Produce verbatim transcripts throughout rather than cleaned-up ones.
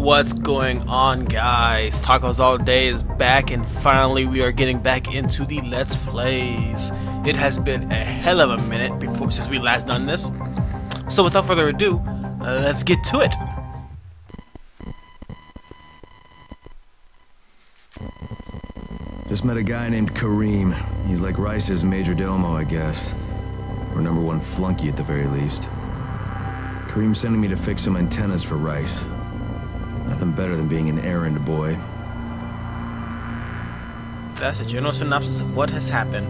What's going on, guys? Tacos All Day is back, and finally we are getting back into the Let's Plays. It has been a hell of a minute before since we last done this, so without further ado, uh, let's get to it. Just met a guy named Kareem. He's like Rice's major domo, I guess. Or number one flunky at the very least. Kareem's sending me to fix some antennas for Rice. Nothing better than being an errand boy. That's a general synopsis of what has happened.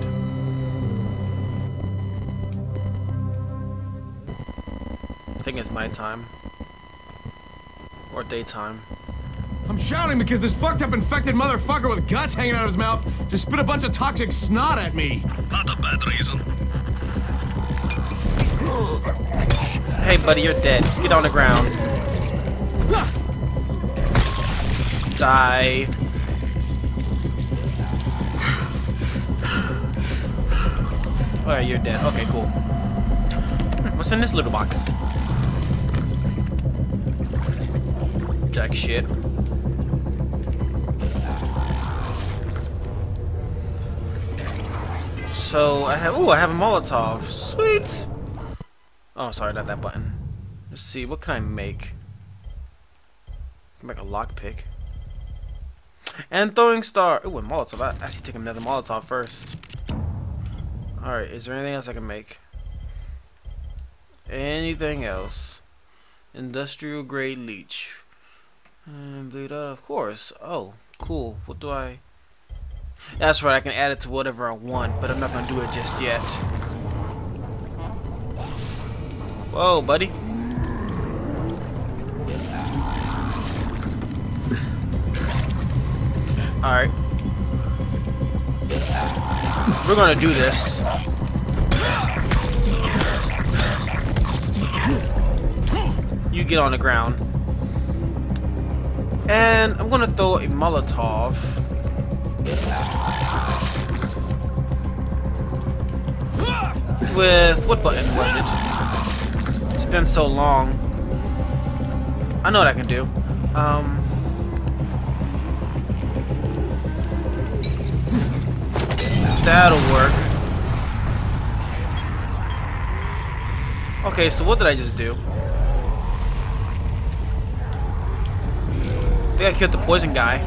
I think it's nighttime. Or daytime. I'm shouting because this fucked up infected motherfucker with guts hanging out of his mouth just spit a bunch of toxic snot at me. Not a bad reason. Hey buddy, you're dead. Get on the ground. Die. Alright, you're dead. Okay, cool. What's in this little box? Jack shit. So I have ooh, I have a Molotov. Sweet. Oh, sorry, not that button. Let's see, what can I make? I can make a lockpick. And throwing star. Ooh, a Molotov. I actually take another Molotov first. Alright, is there anything else I can make? Anything else? Industrial grade leech. And bleed out, of course. Oh, cool. What do I... That's right, I can add it to whatever I want, but I'm not gonna do it just yet. Whoa, buddy. Alright. We're gonna do this. You get on the ground. And I'm gonna throw a Molotov. With what button was it? It's been so long. I know what I can do. Um That'll work. Okay, so what did I just do? I think I killed the poison guy.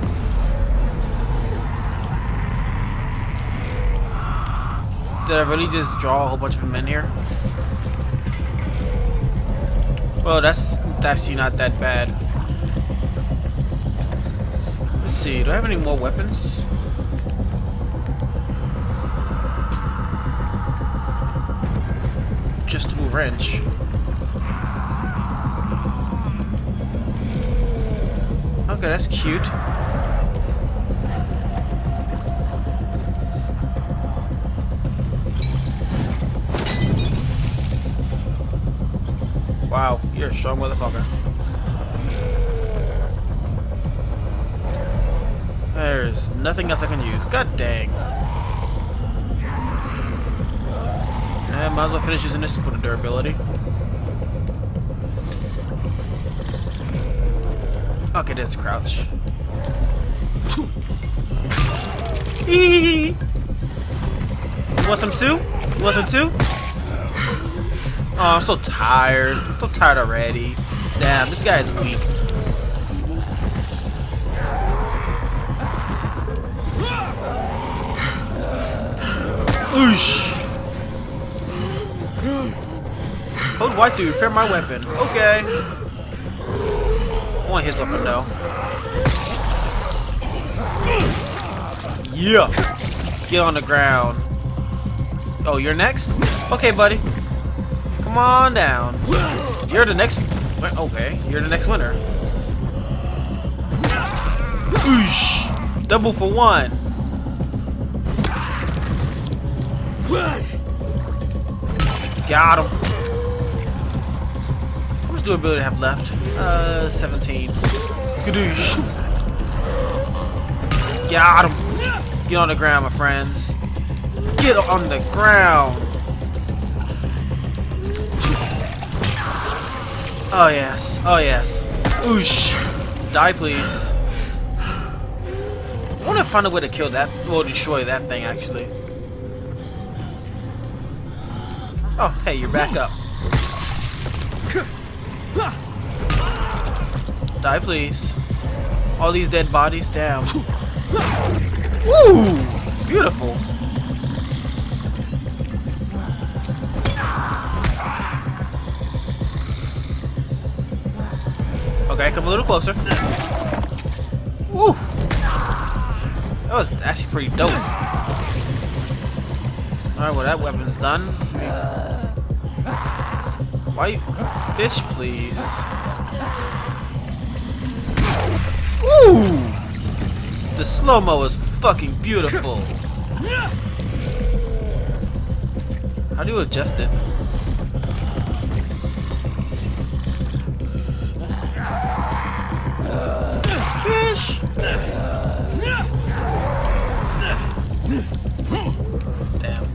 Did I really just draw a whole bunch of them in here? Well, that's actually not that bad. Let's see, do I have any more weapons? Just a wrench. Okay, that's cute. Wow, you're a strong motherfucker. There's nothing else I can use. God dang. I might as well finish using this for the durability. Okay, that's crouch. Eee! You want some too? You want some too? Oh, I'm so tired. I'm so tired already. Damn, this guy is weak. Oosh! Hold Y to repair my weapon. Okay. I want his weapon though. Yeah. Get on the ground. Oh, you're next? Okay, buddy. Come on down. You're the next. Okay, you're the next winner. Oosh! Double for one. Got him. How much durability I have left? Uh, seventeen. Gadoosh. Got him. Get on the ground, my friends. Get on the ground. Oh yes, oh yes. Oosh. Die, please. I want to find a way to kill that, or destroy that thing, actually. Oh, hey, you're back up. Die, please. All these dead bodies, damn. Woo! Beautiful. Okay, come a little closer. Woo! That was actually pretty dope. Alright, well that weapon's done. Why you... Bitch, please. Ooh! The slow-mo is fucking beautiful. How do you adjust it? Bitch! Damn.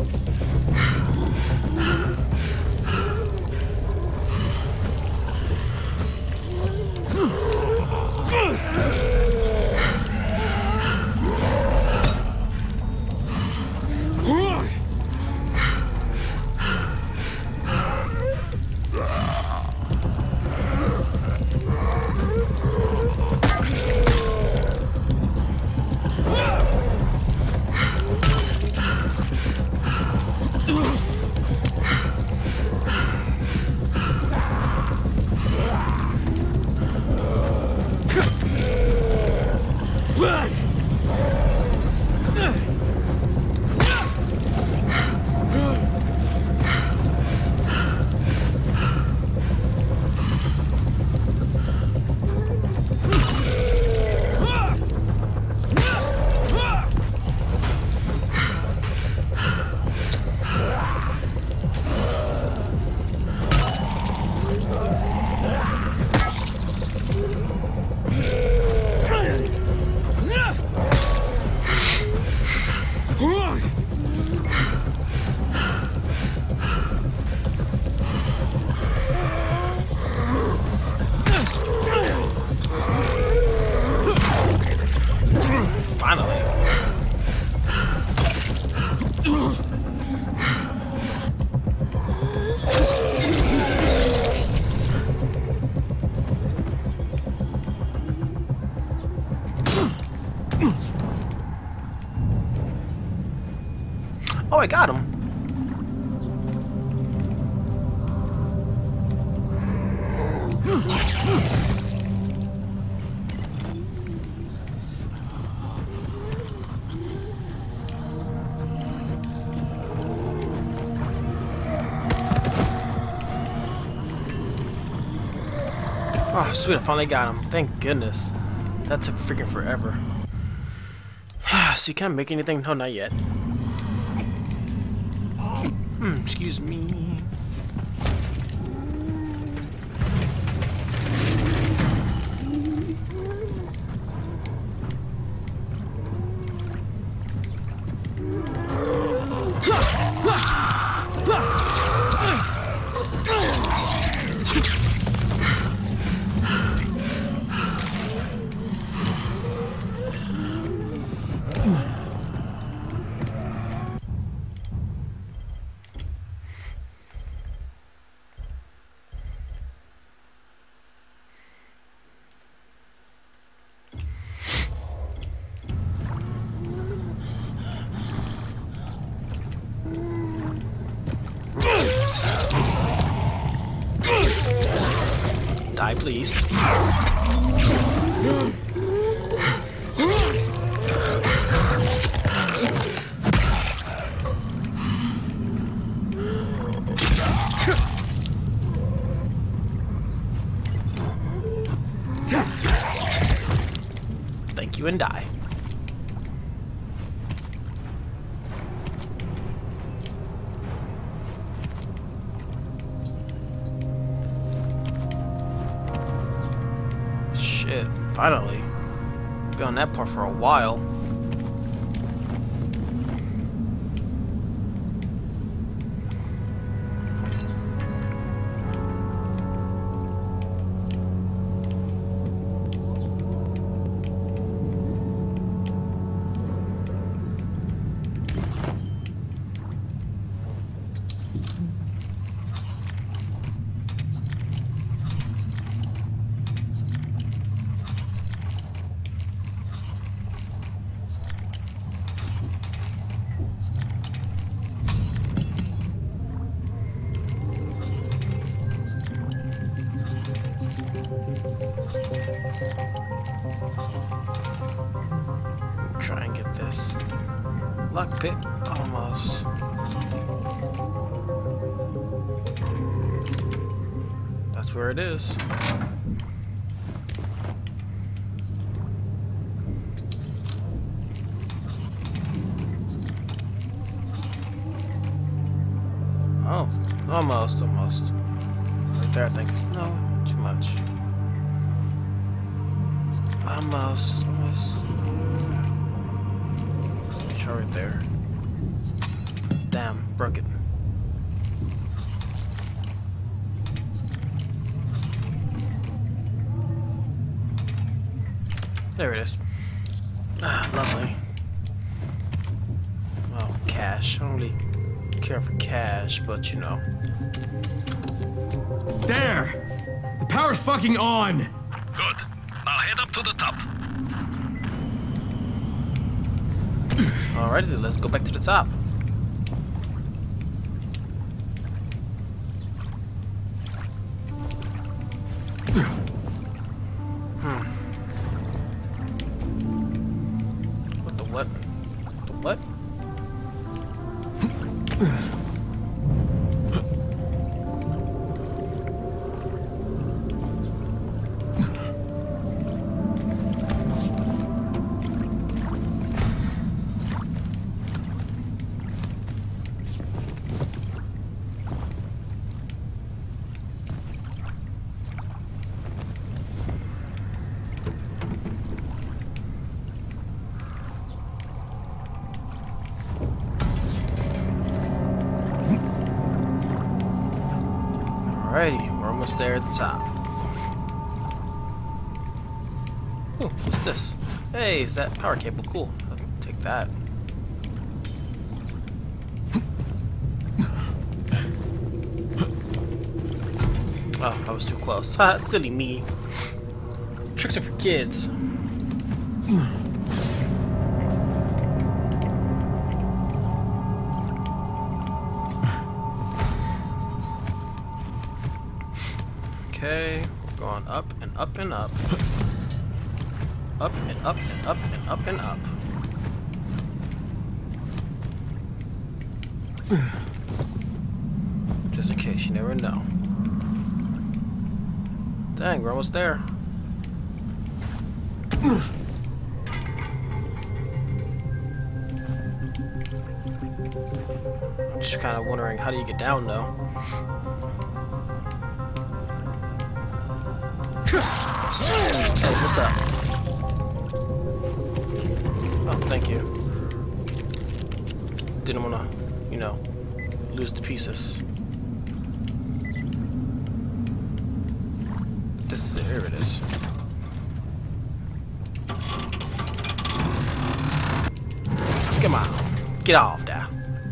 Oh, I got him. Oh, sweet, I finally got him. Thank goodness. That took freaking forever. See, can I make anything? No, not yet. Hmm, excuse me. Die, please. Thank you and die. Shit, finally. Been on that part for a while. Lockpick. Almost. That's where it is. Oh, almost, almost. Right there, I think. No, too much. Almost, almost. Uh, right there. Damn, broke it. There it is. Ah, lovely. Oh, cash. I don't really care for cash, but you know. There! The power's fucking on! Good. Now head up to the top. Alrighty then, let's go back to the top. Hmm. What the what? The what? Alrighty, we're almost there at the top. Oh, what's this? Hey, is that power cable? Cool. I'll take that. Oh, I was too close. Ha, silly me. Tricks are for kids. Okay, we're going up and up and up. Up and up and up and up and up. Just in case, you never know. Dang, we're almost there. I'm just kind of wondering, how do you get down though? Hey, what's up? Oh, thank you. Didn't want to, you know, lose the pieces. This is it. Here it is. Come on. Get off there.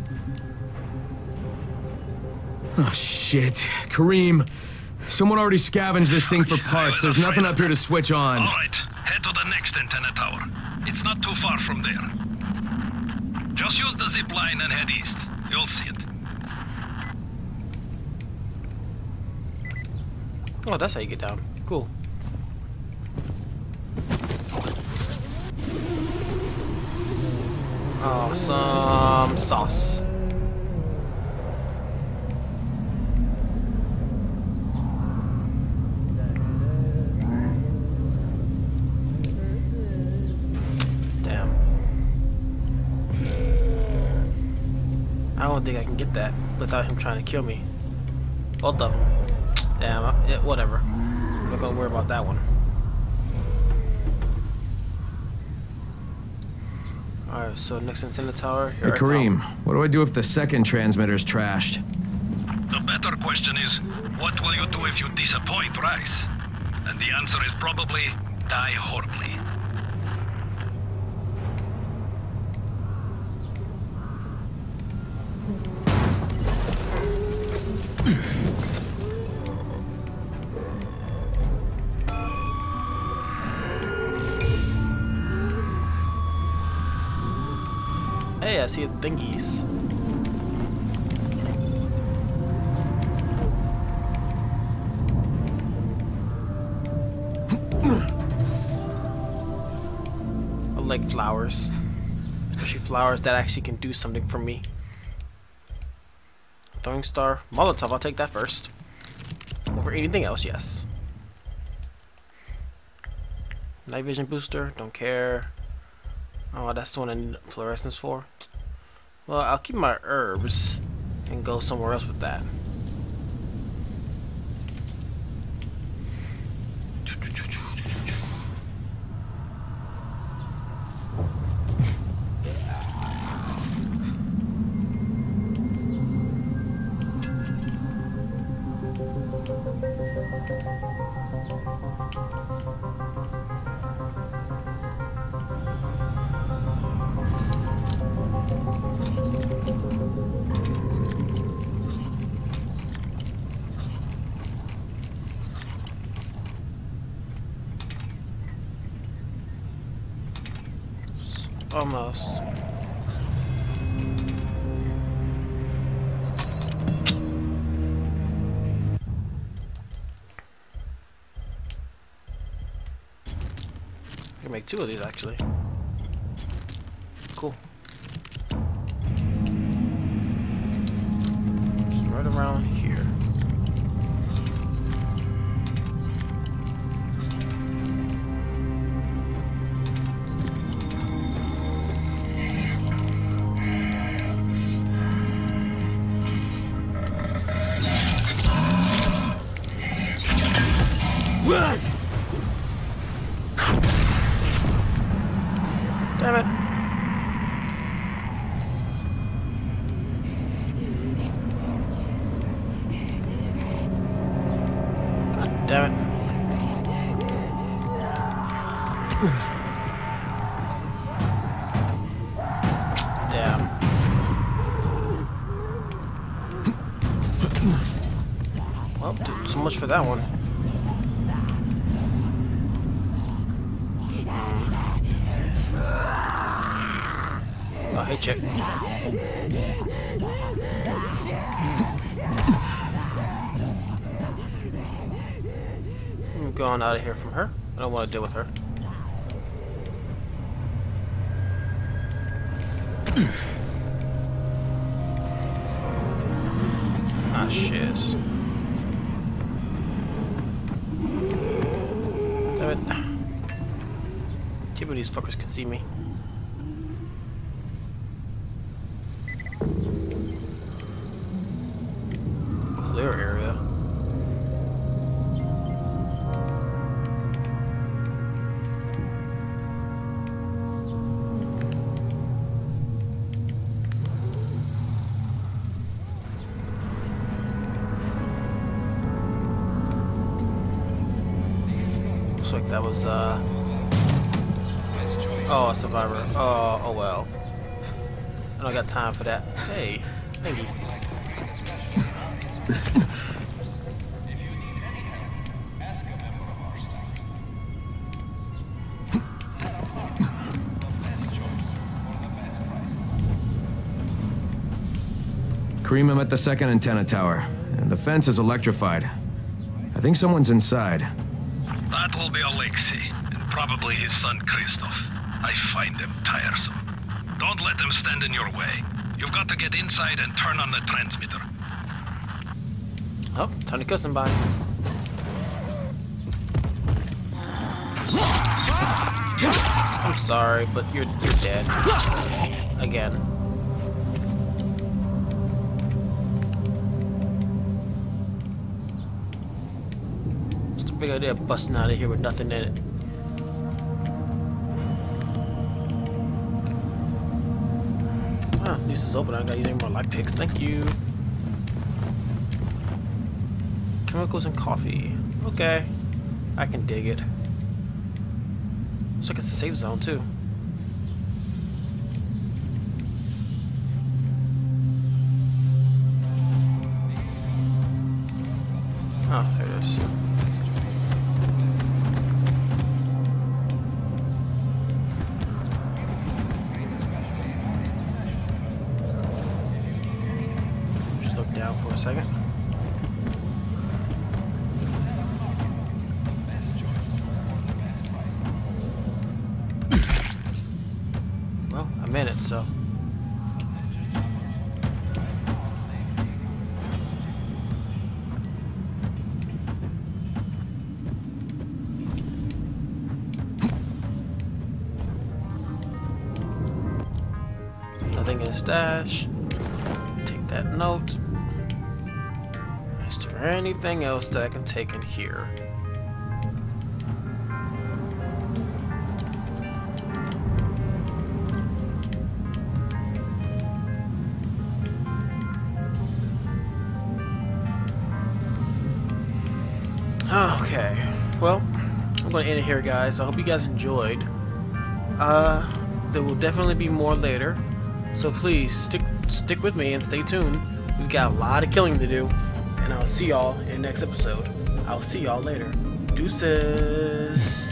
Oh, shit. Kareem. Someone already scavenged this thing for parts. There's nothing up here to switch on. Alright, head to the next antenna tower. It's not too far from there. Just use the zip line and head east. You'll see it. Oh, that's how you get down. Cool. Oh, some sauce. I don't think I can get that without him trying to kill me. Both of them. Damn, I, yeah, whatever. I'm not gonna worry about that one. Alright, so next antenna tower. Hey, Kareem, what do I do if the second transmitter's trashed? The better question is, what will you do if you disappoint Rice? And the answer is probably, die horribly. Hey, I see thingies. I like flowers, especially especially flowers that actually can do something for me. Throwing star, Molotov. I'll take that first. Over anything else, yes. Night vision booster, don't care. Oh, that's the one I need fluorescence for. Well, I'll keep my herbs and go somewhere else with that. Almost. I can make two of these actually. Cool. Just right around here. Damn it. God damn it. Damn. Well, dude, so much for that one. Oh, hey, chick. I'm going out of here from her. I don't want to deal with her. Ah, shiz. Damn it. Can't believe these fuckers can see me. Clear area. Looks like that was uh oh, a survivor. Oh, oh well. I don't got time for that. Hey, thank you. Kareem, I'm at the second antenna tower, and the fence is electrified. I think someone's inside. That will be Alexei, and probably his son Christoph. I find them tiresome. Don't let them stand in your way. You've got to get inside and turn on the transmitter. Oh, time to kiss him, bye. I'm sorry, but you're you're dead. Again. Just a big idea of busting out of here with nothing in it. Ah, at least it's open. I don't gotta use any more light picks. Thank you. Chemicals and coffee. Okay. I can dig it. Looks like it's a safe zone too. Oh, there it is. Just look down for a second. minute, so. Nothing in the stash. Take that note. Is there anything else that I can take in here? Okay, well, I'm going to end it here, guys. I hope you guys enjoyed. Uh, there will definitely be more later, so please stick stick with me and stay tuned. We've got a lot of killing to do, and I'll see y'all in the next episode. I'll see y'all later. Deuces.